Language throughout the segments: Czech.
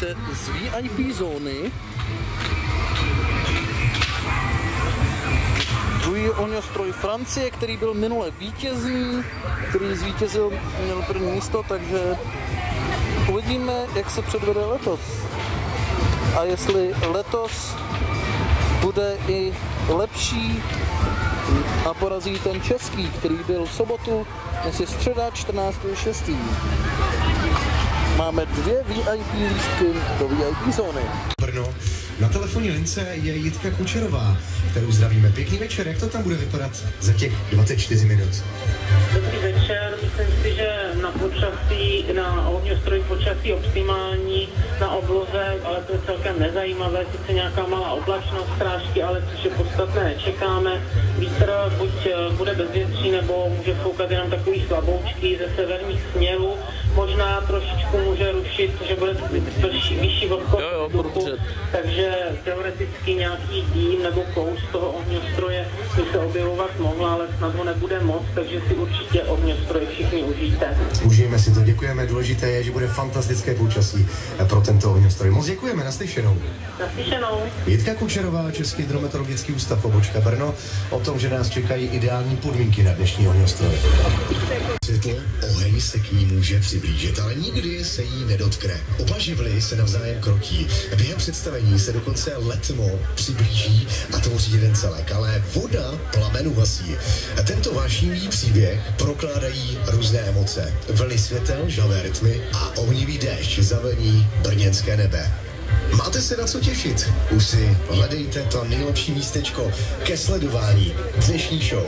že z VIP zóny druhý ohňostroj Francie, který byl minule vítězný, který zvítězil, měl první místo, takže uvidíme, jak se předvede letos. A jestli letos bude i lepší a porazí ten český, který byl v sobotu, dnes je středa 14.6. Máme 2 VIP lístky do VIP zóny. Brno. Na telefonní lince je Jitka Kučerová, kterou zdravíme. Pěkný večer, jak to tam bude vypadat za těch 24 minut? Dobrý večer, myslím si, že na počasí, na ohňostroj počasí optimální, na obloze, ale to je celkem nezajímavé, sice nějaká malá oblačnost, strážky, ale což je podstatné, nečekáme. Vítr buď bude bezvětří, nebo může foukat jenom takový slaboučký ze severních směrů, možná trošičku může rušit, že bude vyšší vlhkost vzduchu, takže teoreticky nějaký dým nebo kous toho ohňostroje by se objevovat mohla, ale snad ho nebude moc, takže si určitě ohňostroj všichni užijte. Užijeme si to, děkujeme, důležité je, že bude fantastické počasí pro tento ohňostroj. Moc děkujeme, naslyšenou. Naslyšenou. Jitka Kučerová, Český hydrometeorologický ústav pobočka Brno, o tom, že nás čekají ideální podmínky na dnešní ohňostroj. Světlo, oheň se k ní může přiblížit, ale nikdy se jí nedotkne. Oba živly se navzájem krotí. Během představení se dokonce letmo přiblíží a tvoří jeden celek, ale voda plamenu hasí. Tento vášnivý příběh prokládají různé emoce. Vlny světel, žhavé rytmy a ohnivý déšť zavlní brněnské nebe. Máte se na co těšit? Už si hledejte to nejlepší místečko ke sledování dnešní show.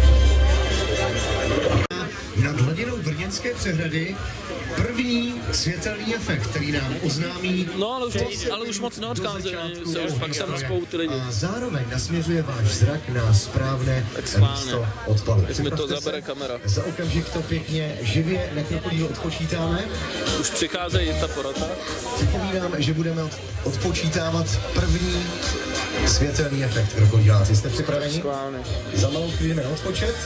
Nad hladinou Brněnské přehrady první světelný efekt, který nám oznámí... No, ale už moc neodchází, se už fakt tam spou ty lidi. A zároveň nasměřuje váš zrak na správné místo odpalu. Jak mi to zabere kamera. Za okamžik to pěkně živě na krokodýl odpočítáme. Už přicházejí ta porota. Připomínám, že budeme odpočítávat první světelný efekt krokodýláci. Jste připraveni? Schválně. Za malou chvíli na odpočet.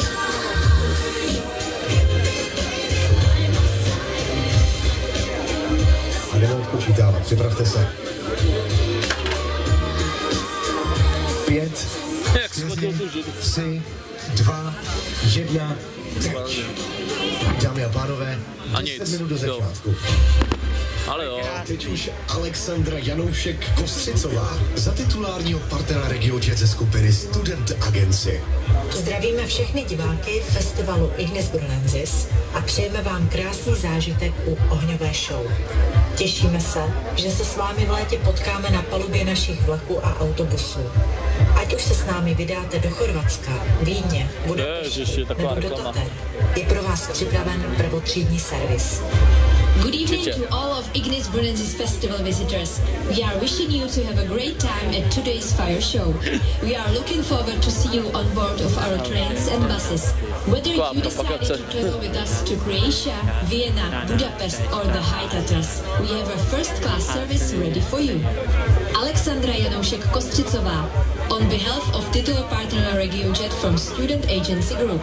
A jdeme odpočítávat, připravte se. 5, 3, 2, 1, teď. Dámy a pánové, 10 minut do začátku. Ale jo. Teď už Alexandra Janoušek-Kostřicová za titulárního partnera RegioJet ze skupiny Student Agency. Zdravíme všechny diváky festivalu Ignis Brunensis a přejeme vám krásný zážitek u ohňové show. Těšíme se, že se s vámi v létě potkáme na palubě našich vlaků a autobusů. Ať už se s námi vydáte do Chorvatska, Vídně, Budapešti nebo do Tater, je pro vás připraven prvotřídní servis. Good evening to all of Ignis Brunensis Festival visitors. We are wishing you to have a great time at today's fire show. We are looking forward to see you on board of our trains and buses. Whether you decided to travel with us to Croatia, Vienna, Budapest or the High Tatras, we have a first-class service ready for you. Alexandra Janoušek-Kostřicová, on behalf of titular partner RegioJet from Student Agency Group.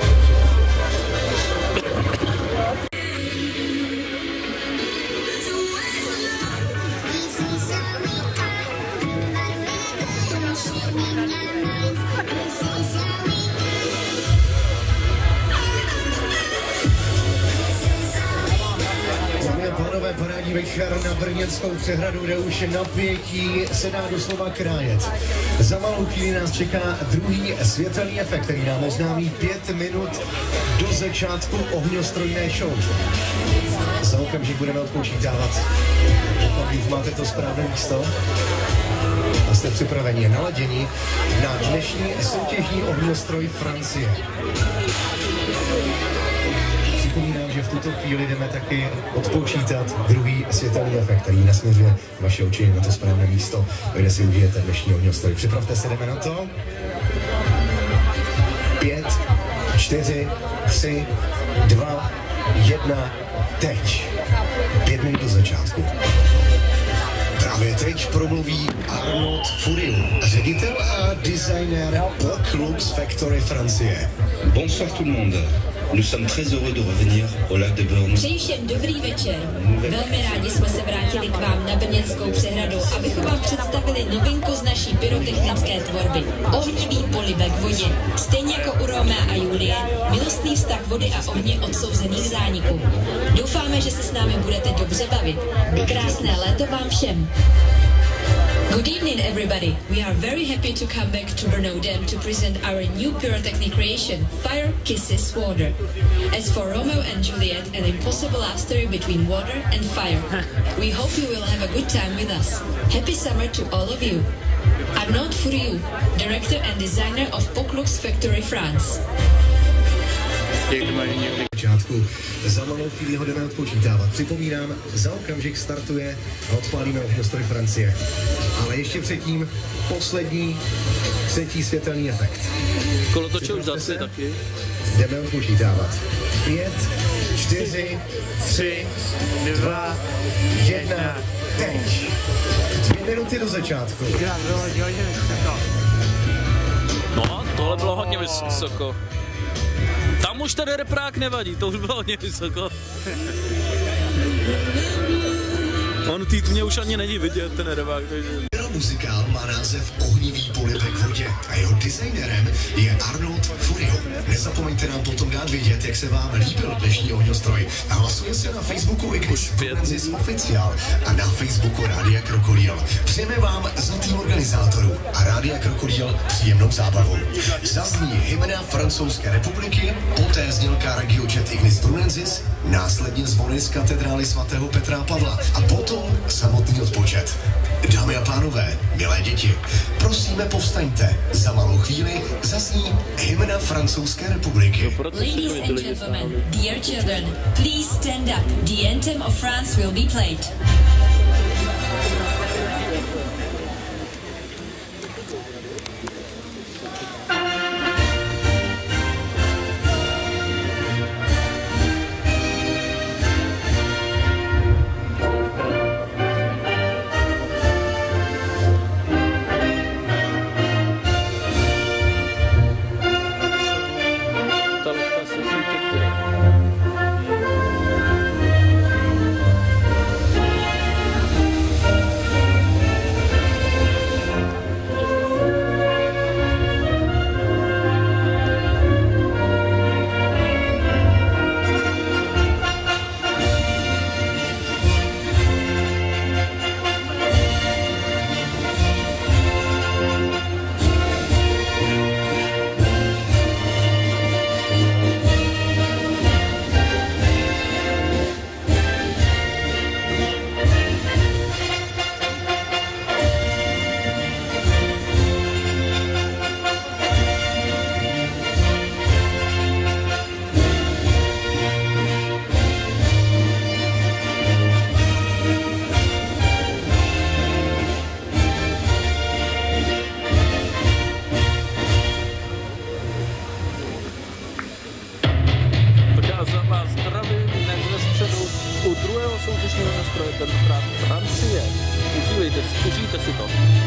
Parádní večer na Brněnskou přehradu, kde už napětí se dá doslova krájet. Za malou chvíli nás čeká druhý světelný efekt, který nám oznámí 5 minut do začátku ohňostrojné show. Za okamžik budeme odpočítávat. Pokud máte to správné místo a jste připraveni, naladěni na dnešní soutěžní ohňostroj Francie. Připomínám, že v tuto chvíli jdeme taky odpočítat druhý světelný efekt, který nasměřuje vaše oči na to správné místo, kde si užijete dnešní ohňostroj. Připravte se, jdeme na to. 5, 4, 3, 2, 1, teď. 5 minut do začátku. Právě teď promluví Arnaud Furiu, ředitel a designér Bock Lux Factory Francie. Bonsoir tout le monde. Nous sommes très heureux de revenir au lac de Brno. Přeji všem dobrý večer. Velmi rádi jsme se vrátili k vám na Brněnskou přehradu, abychom vám představili novinku z naší pyrotechnické tvorby. Ohnivý polibek v vodě. Stejně jako u Romea a Julie, milostný vztah vody a ohně odsouzených k zániku. Doufáme, že se s námi budete dobře bavit. Krásné léto vám všem. Good evening, everybody. We are very happy to come back to Brno Dam to present our new pyrotechnic creation, Fire Kisses Water. As for Romeo and Juliet, an impossible love story between water and fire. We hope you will have a good time with us. Happy summer to all of you. Arnaud Fouriou, director and designer of Poklux Factory France. Počátku. Za malou chvíli ho jdeme odpočítávat. Připomínám, za okamžik startuje a odpálíme ohňostroj Francie. Ale ještě předtím poslední, třetí světelný efekt. Kolotoče už zase taky. Jdeme odpočítávat. 5, 4, 3, 2, 1, teď. 2 minuty do začátku. No, tohle bylo hodně vysoko. Tam už ten reprák nevadí, to už bylo hodně vysoko. On mě už ani není vidět, ten repák, takže... Muzikál má název Ohnivý polibek v vodě a jeho designerem je Arnaud Fouriou. Nezapomeňte nám potom dát vědět, jak se vám líbil dnešní ohňostroj. Hlasuje se na Facebooku Ignis Brunensis Oficiál a na Facebooku Rádia Krokodýl. Přejeme vám za tým organizátorů a Rádia Krokodýl příjemnou zábavu. Zazní hymna Francouzské republiky, poté znělka Regiojet Ignis Brunensis, následně zvony z katedrály svatého Petra a Pavla a potom samotný odpočet. Dámy a pánové, milé děti, prosíme povstaňte. Za malou chvíli zazní hymna Francouzské republiky. Ladies and gentlemen, dear children, please stand up. The anthem of France will be played. tentokrát Francie. Užijte si to.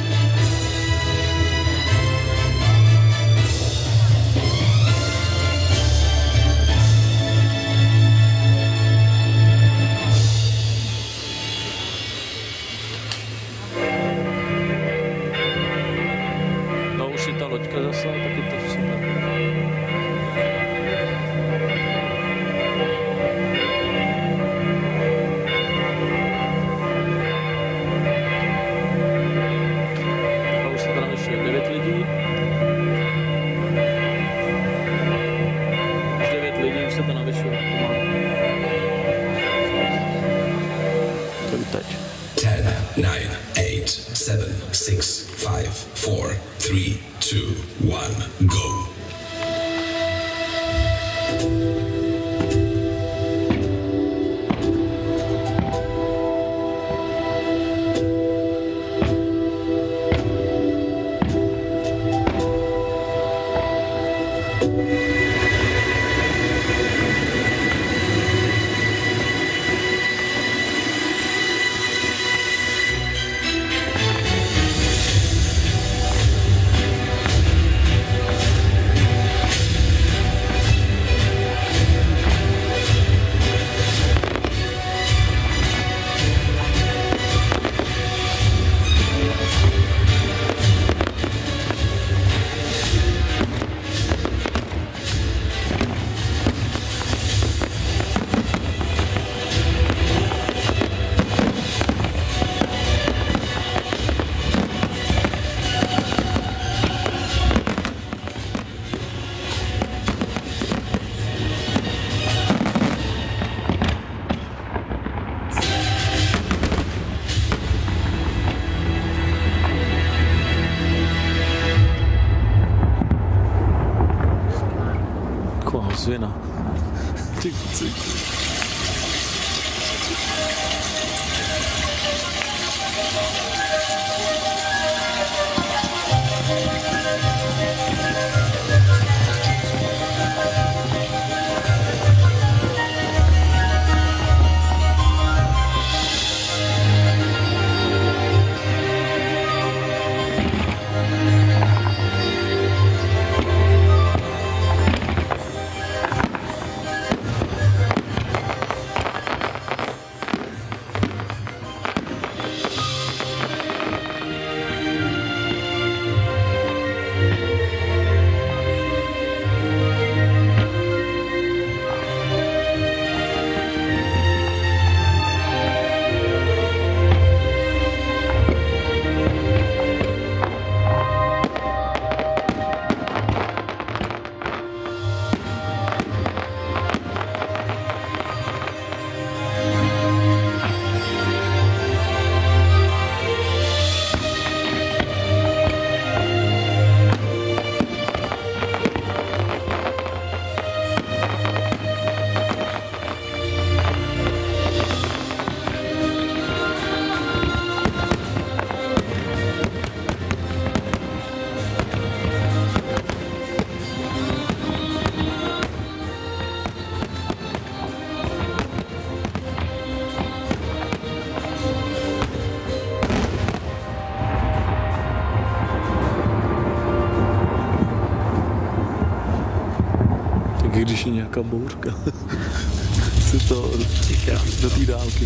No už je ta loďka zase, taky to super. už je nějaká bouřka. Se to do té dálky.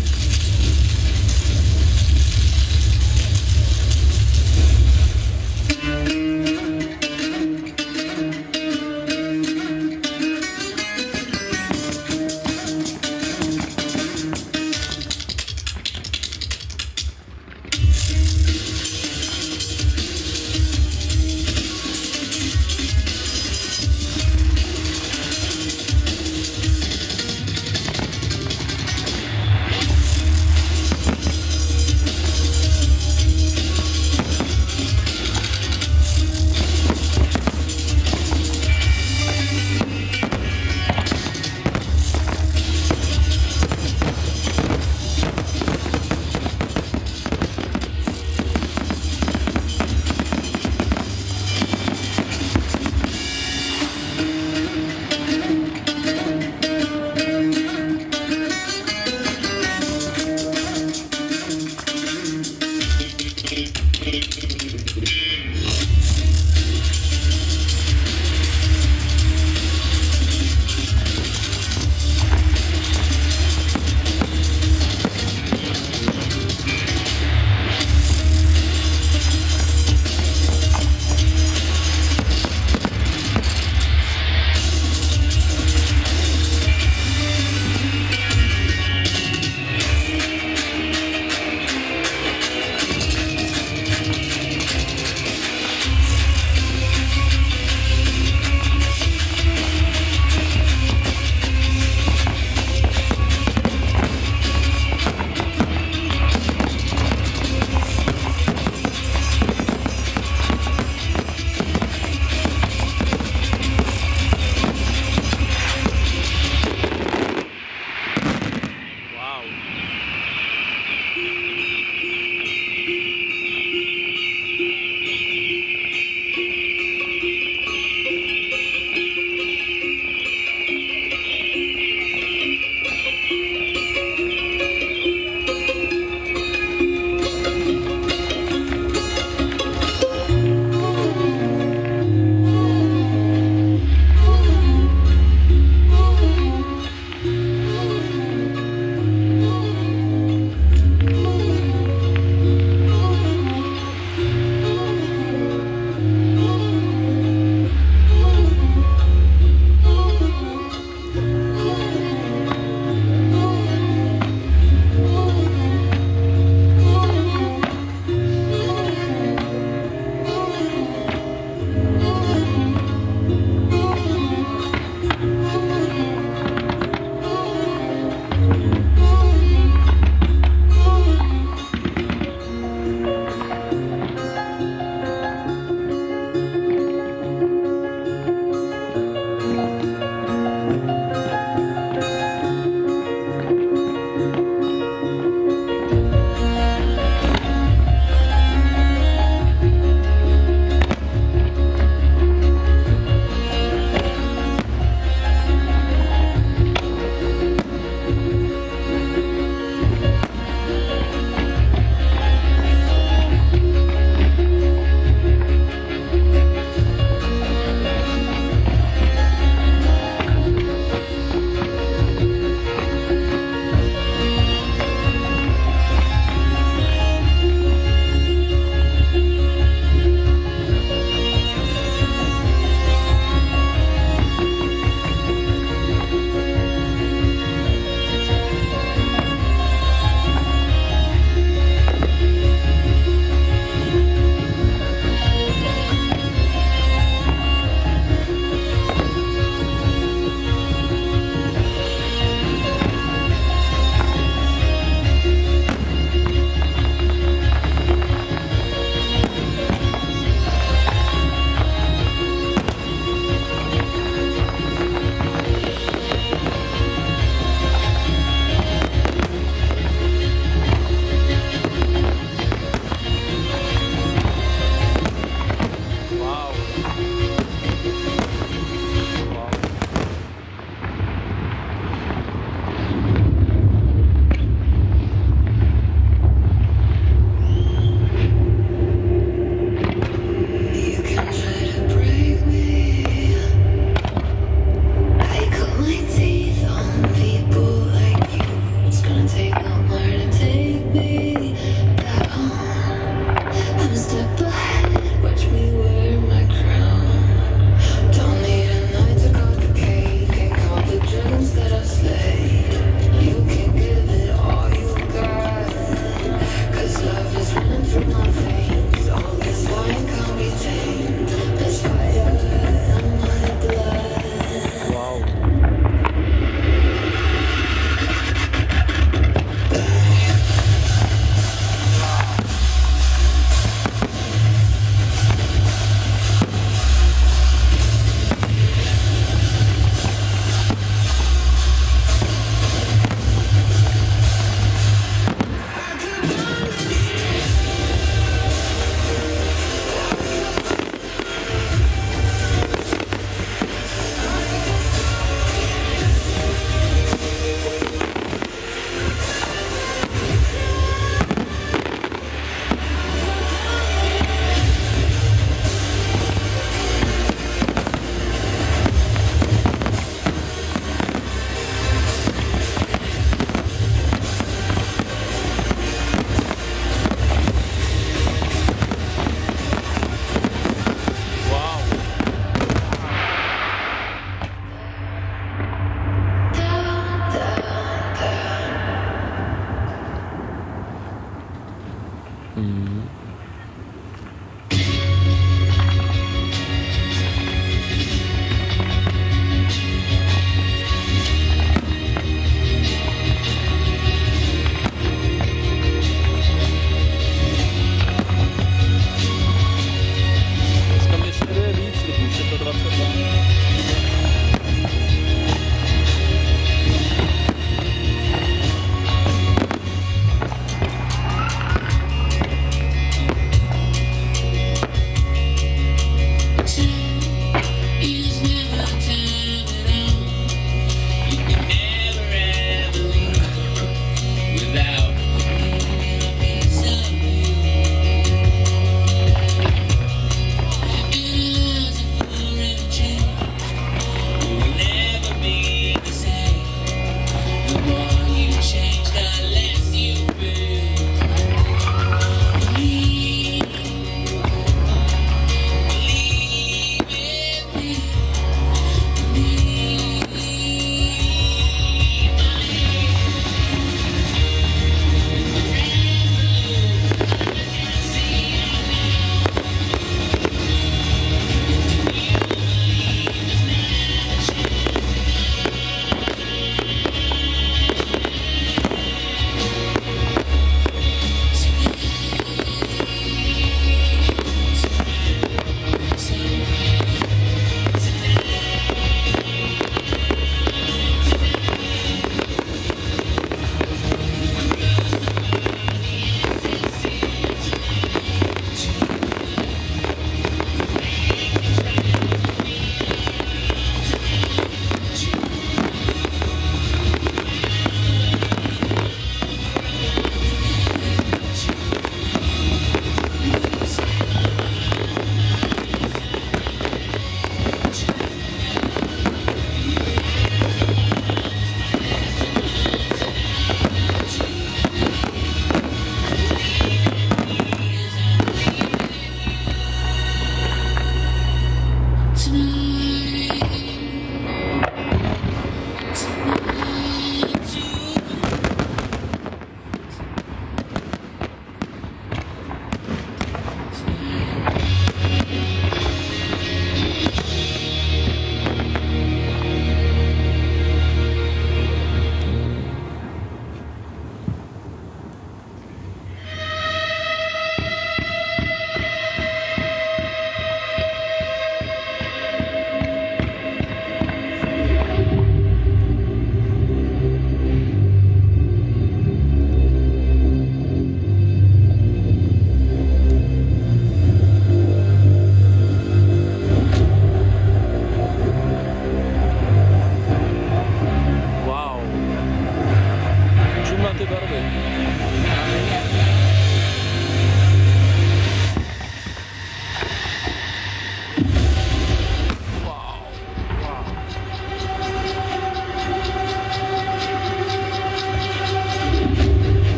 Dneska mě sleduje víc lidí, už je to 22.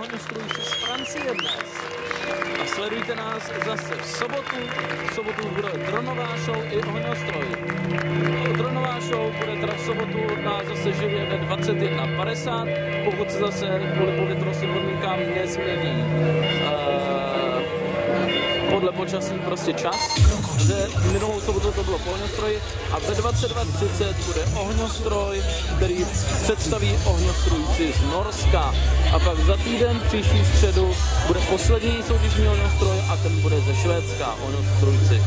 ohňostrůjci z Francie dnes. A sledujte nás zase v sobotu. V sobotu bude dronová show i ohňostroj. Dronová show bude teda v sobotu nás zase živě ve 21:50, pokud se zase kvůli povětrnostním podmínkám nezmění podle počasí prostě čas, že minulou sobotu to bylo po ohňostroji a ve 22:30 bude ohňostroj, který představí ohňostrůjci z Norska. A pak za týden, příští středu, bude poslední soutěžní ohňostroj a ten bude ze Švédska, ohňostrůjci.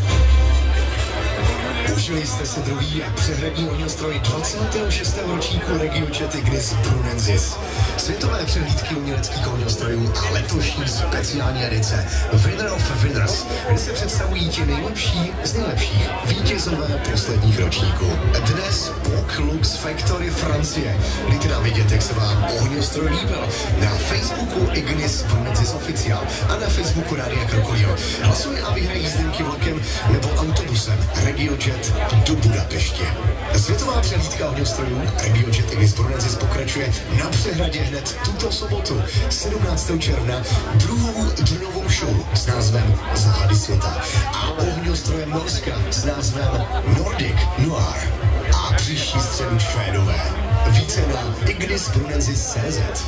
Užili jste si druhý a přehradní ohňostroj 26. ročníku RegioJet Ignis Brunensis. Světové přehlídky uměleckých ohňostrojů a letošní speciální edice Winner of Winners, kde se představují ti nejlepší z nejlepších vítězové posledních ročníků. Dnes POC Lux Factory Francie. Dejte nám vidět, jak se vám ohňostroj líbil na Facebooku Ignis Brunensis Oficiál a na Facebooku Rádia Krokodil. Hlasuj a vyhraj jízdenky vlakem nebo autobusem RegioJet do Budapeště. Světová přehlídka ohňostrojů RegioJet Ignis Brunensis pokračuje na Přehradě hned tuto sobotu 17. června druhou dronovou show s názvem Záhady světa a ohňostrojem Norska s názvem Nordic Noir. A příští středu Švédové. Více na ignisbrunensis.cz.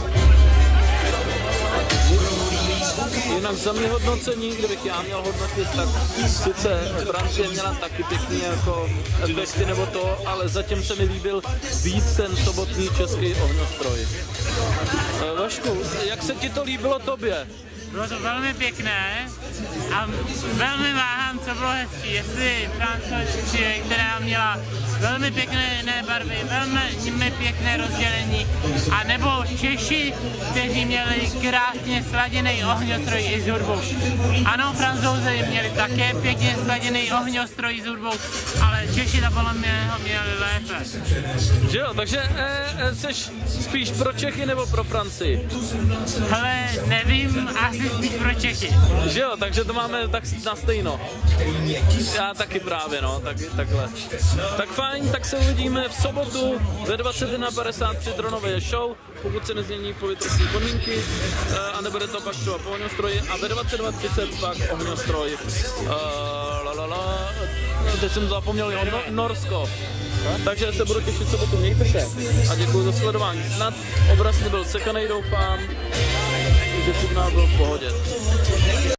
Jinak za mě hodnocení, kdybych já měl hodnotit, tak sice Francie měla taky pěkný jako efekty nebo to, ale zatím se mi líbil víc ten sobotní český ohňostroj. Vašku, jak se ti to líbilo tobě? Bylo to velmi pěkné a velmi váhám, co bylo hezčí. Jestli Francie, která měla velmi pěkné barvy, velmi pěkné rozdělení, a nebo Češi, kteří měli krásně sladěný ohňostroj i s hudbou. Ano, Francouzi měli také pěkně sladěný ohňostroj s hudbou, ale Češi to podle mě ho měli lépe. Že jo, takže seš spíš pro Čechy nebo pro Francii? Hele, nevím, asi spíš pro Čechy. Že jo, takže to máme tak na stejno. Já taky právě, no, takhle. Tak fajn, tak se uvidíme v sobotu ve 21:50 při dronové show, pokud se nezmění povětrnostní podmínky, a nebude to pak třeba po ohňostroji, a ve 22:30 pak ohňostroj. Teď jsem zapomněl, Norsko. Takže se budu těšit sobotu, mějte se a děkuji za sledování. Snad obraz nebyl sekanej, doufám, že signál byl v pohodě.